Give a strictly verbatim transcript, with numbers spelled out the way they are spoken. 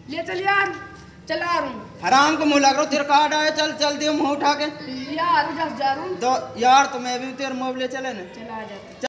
ले चल यार, चला आ रहा हूँ। हराम को मुँह लग रहा हूँ, तेरे कार्ड आया, चल चल दे मुँह उठा के यार उधर जा रहा हूँ। तो यार तो मैं भी तेरे मोबाइल चले ना। चला आ जाता।